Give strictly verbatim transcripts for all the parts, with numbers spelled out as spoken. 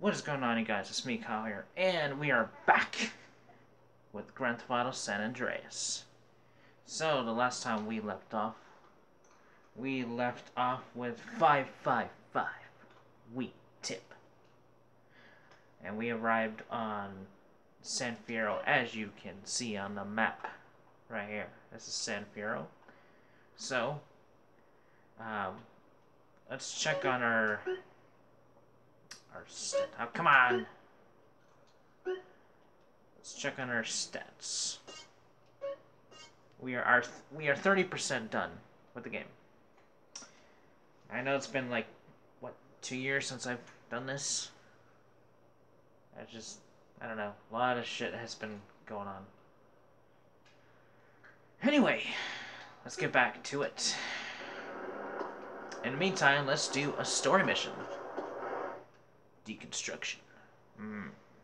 What is going on, you guys? It's me, Kyle here, and we are back with Grand Theft Auto San Andreas. So, the last time we left off, we left off with five five five Wheat Tip. And we arrived on San Fierro, as you can see on the map right here. This is San Fierro. So, um, let's check on our... Our stat. Oh, come on! Let's check on our stats. We are our th we are thirty percent done with the game. I know it's been like what two years since I've done this. I just I don't know. A lot of shit has been going on. Anyway, let's get back to it. In the meantime, let's do a story mission. Deconstruction. Hmm.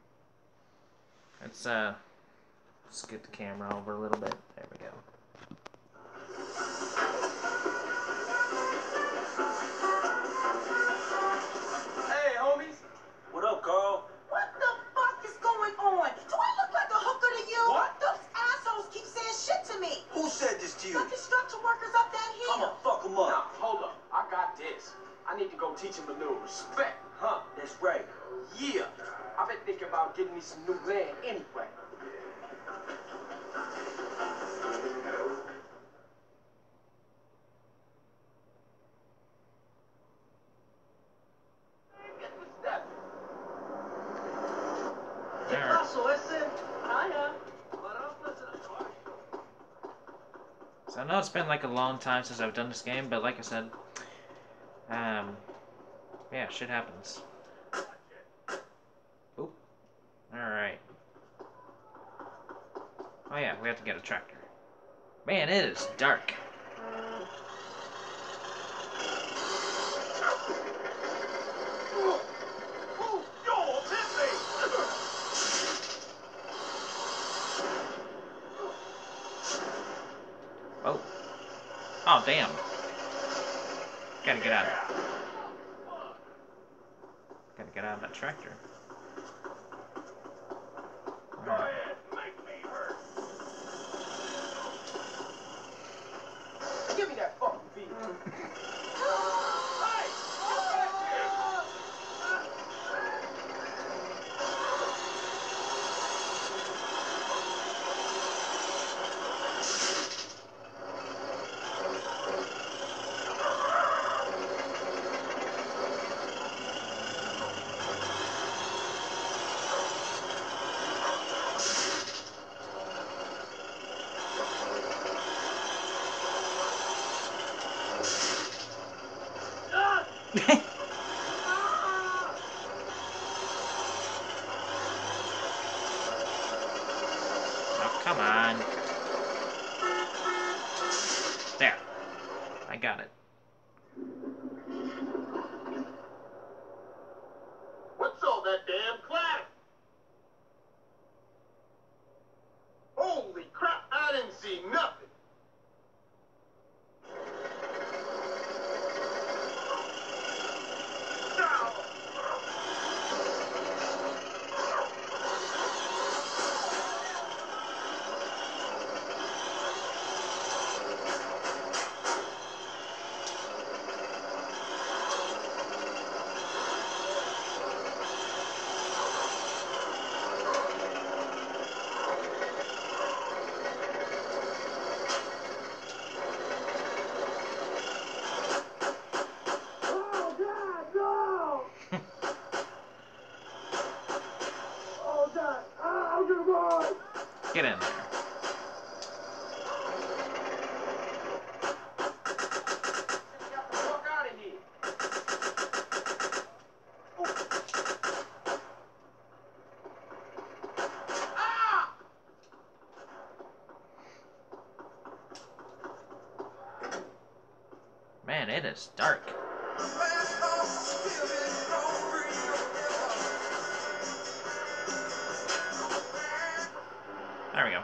Let's uh, let's get the camera over a little bit. There we go. Hey, homies. What up, Carl? What the fuck is going on? Do I look like a hooker to you? What? Those assholes keep saying shit to me. Who said this to you? The construction workers up that hill. I'ma fuck him Now, up. hold up. I got this. I need to go teach him a little respect, huh? That's right. Yeah. I've been thinking about getting me some new land anyway. Get the step. ¿Qué pasó ese? Hiya. So I know it's been like a long time since I've done this game, but like I said, um, yeah, shit happens. Oop. Alright. Oh yeah, we have to get a tractor. Man, it is dark. Oh. Oh, damn. Gotta get out of Gotta get out of that tractor. Go ahead, make me hurt. Give me that fucking beat. Hey, get back here. Oh, come on. There. I got it. What's all that damn clatter? Holy crap, I didn't see nothing. Get in there. Get the fuck out of here. Ah! Man, it is dark. There we go.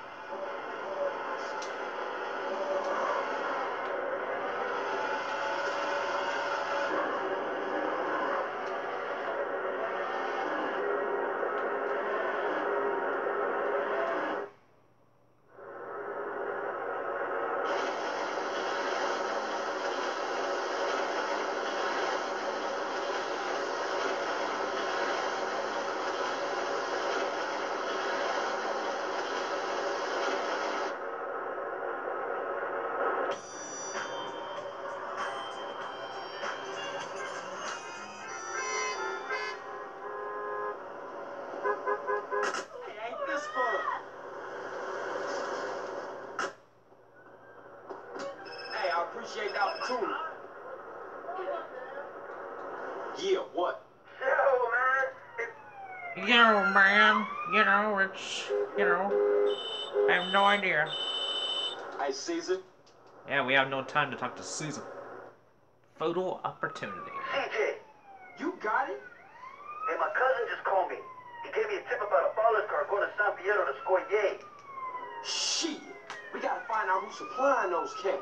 go, man. You know, it's, you know, I have no idea. Hey, Caesar. Yeah, we have no time to talk to Caesar. Photo opportunity. C J, You got it? hey, my cousin just called me. He gave me a tip about a father's car going to San Piero to Scogliere. Shit. We gotta find out who's supplying those cats.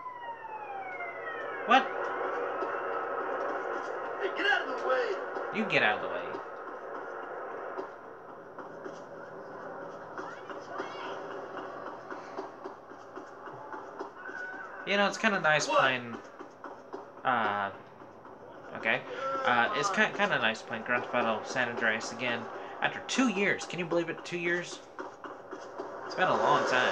What? Hey, get out of the way. You get out of the way. You know, it's kind of nice playing. Uh, okay. Uh, it's kind kind of nice playing Grand Theft Auto San Andreas again after two years. Can you believe it? Two years. It's been a long time.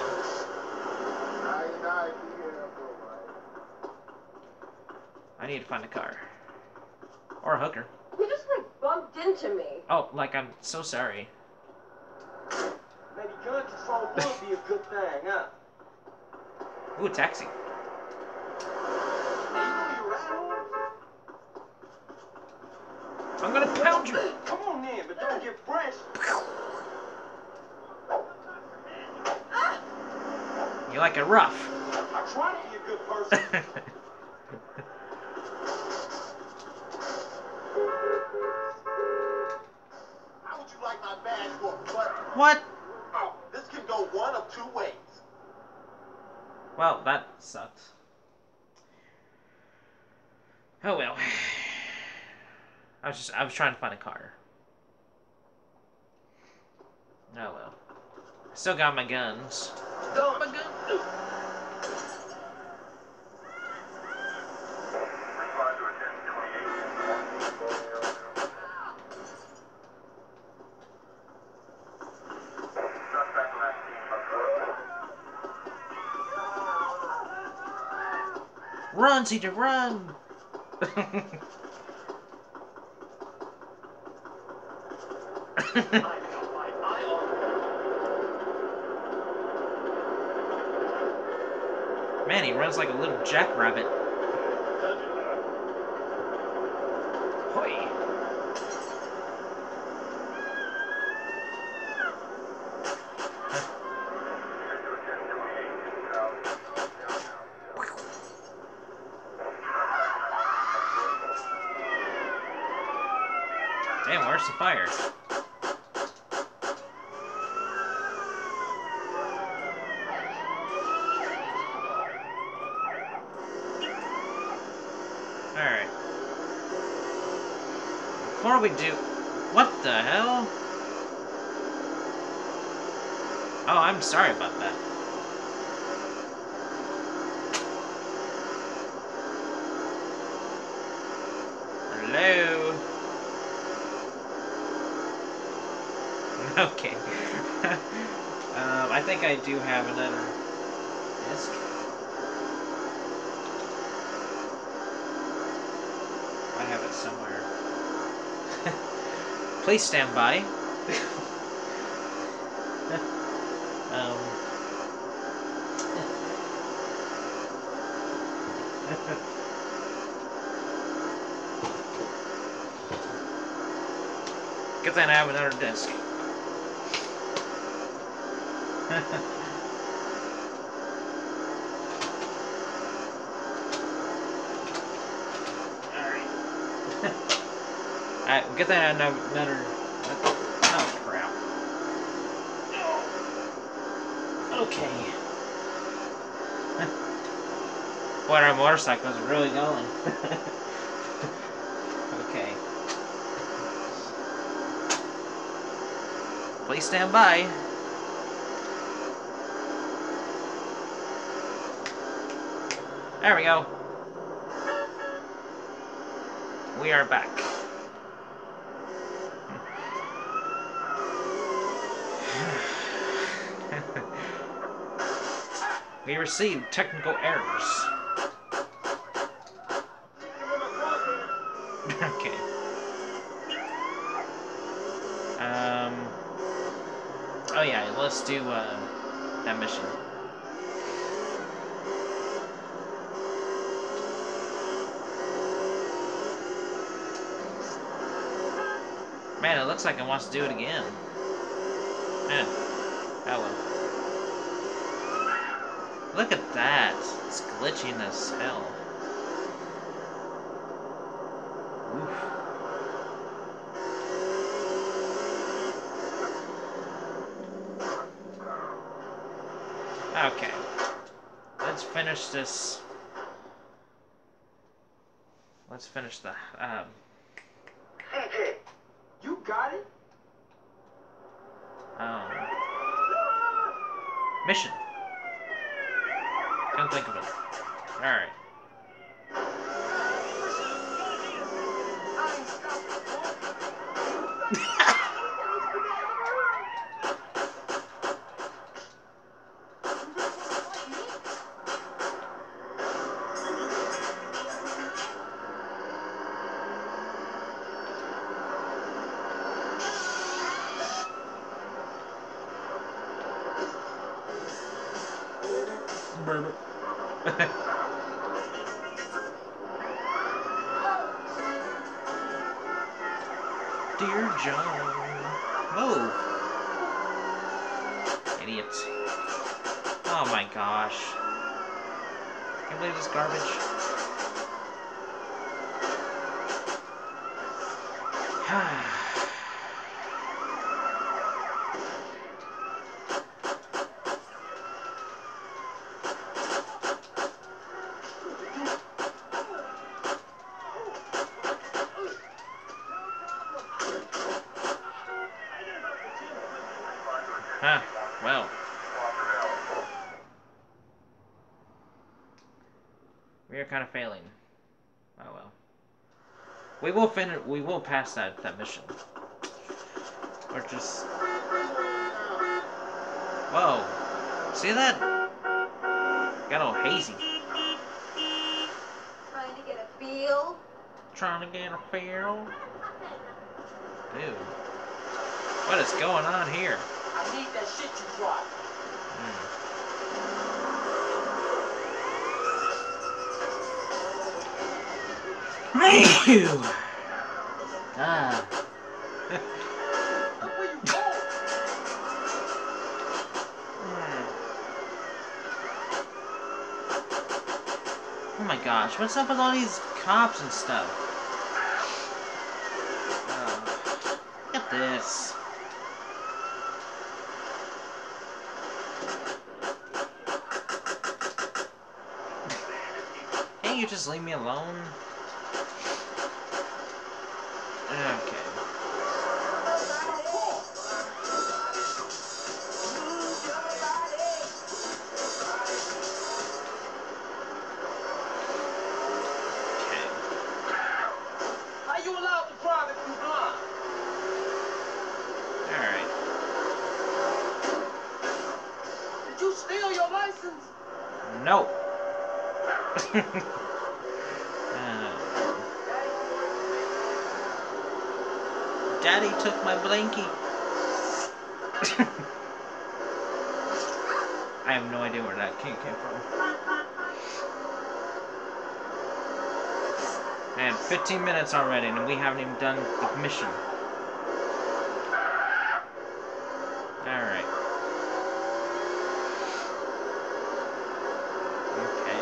I need to find a car or a hooker. You just like bumped into me. Oh, like I'm so sorry. Maybe gun control would be a good thing, huh? Ooh, a taxi. Hey, you know you right on. I'm gonna pound you. Come on in, but don't get fresh. You like it rough. I try to be a good person. How would you like my badge for a butt? What? Oh, this can go one of two ways. Well, that sucks. Oh well. I was just I was trying to find a car. Oh well. I still got my guns. Done. My gun. Run, C J, run! Man, he runs like a little jackrabbit. Hoi. Damn, where's the fire? Alright. Before we do... What the hell? Oh, I'm sorry about that. Hello? Okay. um, I think I do have another disc. I have it somewhere. Please stand by. um. Good thing I have another disc. Alright, good thing I have another. Oh, crap. Okay. Boy, our motorcycle is really going. Okay. Please stand by. There we go. We are back. We received technical errors. Okay. Um. Oh yeah, let's do uh, that mission. Man, it looks like it wants to do it again. Eh. Oh well. Look at that. It's glitching as hell. Oof. Okay. Let's finish this. Let's finish the, um... C J! You got it? Um... Mission. Can't think of it. Alright. Dear John. Move. Idiots. Oh my gosh. Can't believe this garbage. Huh, well. We are kind of failing. Oh well. We will finish. We will pass that that mission. Or just. Whoa! See that? Got all hazy. Trying to get a feel. Trying to get a feel. Dude, what is going on here? I need that shit you dropped. Phew! Ah. Look where you going. Oh my gosh, what's up with all these cops and stuff? Oh, look at this. Can't you just leave me alone? Okay. How you allowed to drive if you blind? Alright. Did you steal your license? No. uh, Daddy took my blankie. I have no idea where that came came from. Man, fifteen minutes already, and we haven't even done the mission. Alright. Okay.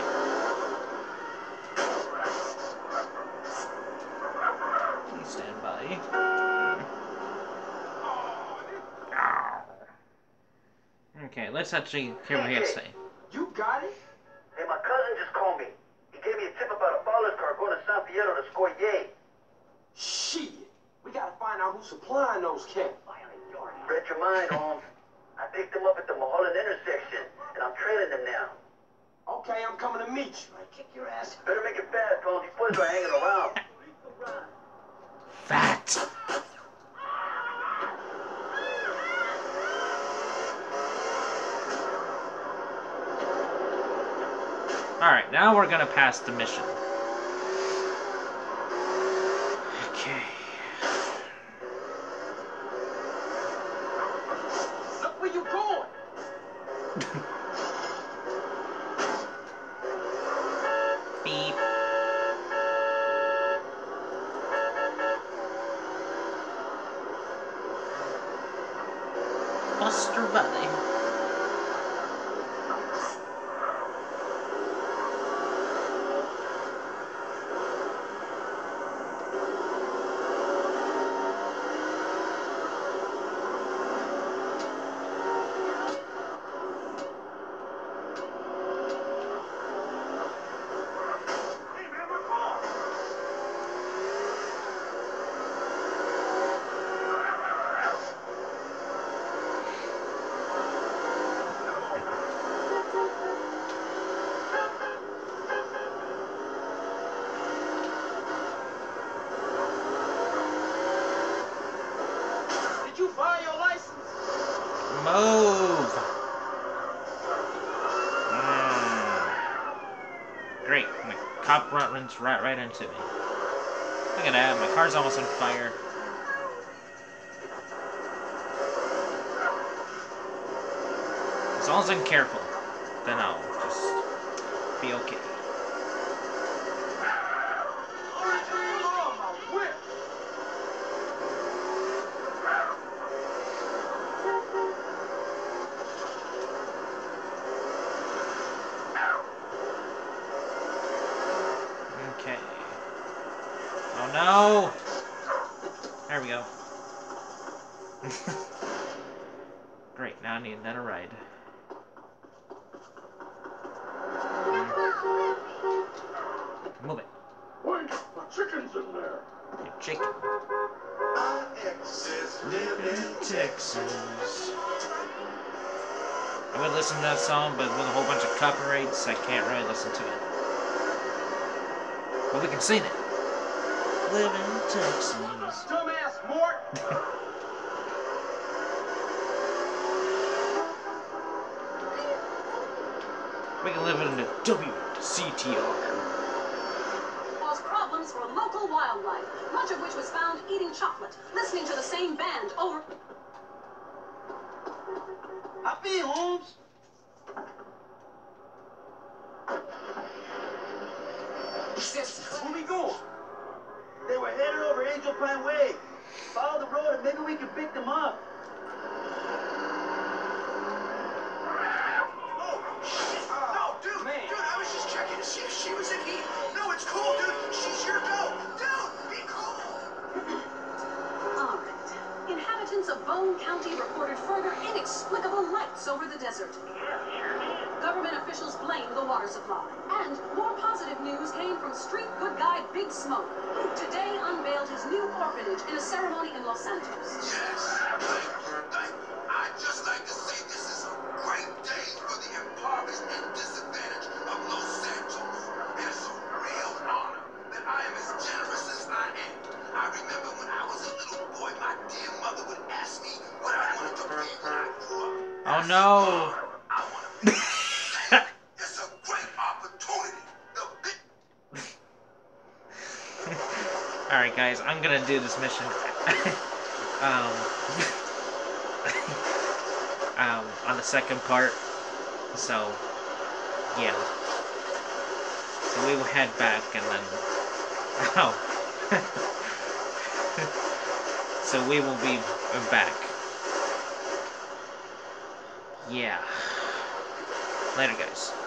Please stand by. Okay, let's actually hear what he has to say. You got it? Hey, my cousin just called me. He gave me a tip about a faller's car going to San Fierro to Scoye. Shit. We gotta find out who's supplying those cats. Read your mind, Holmes. I picked them up at the Mulholland intersection, and I'm trailing them now. Okay, I'm coming to meet you. I kick your ass. Better make it fast, Holmes. These boys are hanging around. Fat. Alright, now we're gonna pass the mission. Okay. Look where you going. Beep. Buster Valley. Did you buy your license? Move! Mm. Great, my cop runs right, right into me. Look at that, my car's almost on fire. As long as I'm careful, then I'll just be okay. Oh, my whip! Okay. Oh no! There we go. Great, now I need another ride. Move it. Wait, the chicken's in there. You chicken. My exes live in Texas. I would listen to that song, but with a whole bunch of copyrights, I can't really listen to it. But we can sing it. Live in Texas. Dumbass Mort! We can live in the W C T R. Caused problems for local wildlife, much of which was found eating chocolate, listening to the same band over. I feel Holmes. Where we going? They were headed over Angel Pine Way. Follow the road and maybe we can pick them up. No, dude, Man. dude, I was just checking to see if she was in heat. No, it's cool, dude. She's your go. Dude, be cool. All right. Inhabitants of Bone County reported further inexplicable lights over the desert. Government officials blamed the water supply. And more positive news came from street good guy Big Smoke, who today unveiled his new orphanage in a ceremony in Los Santos. Yes. Thank, thank, I'd just like to say this is a great day for the impoverished and disadvantaged of Los Santos. And it's a real honor that I am as generous as I am. I remember when I was a little boy, my dear mother would ask me what I wanted to be when I grew up. Oh no! I want to be. It's a great opportunity. The big Alright guys, I'm gonna do this mission. um, um, on the second part. So, yeah. So we will head back and then... Oh. So we will be back. Yeah. Later guys.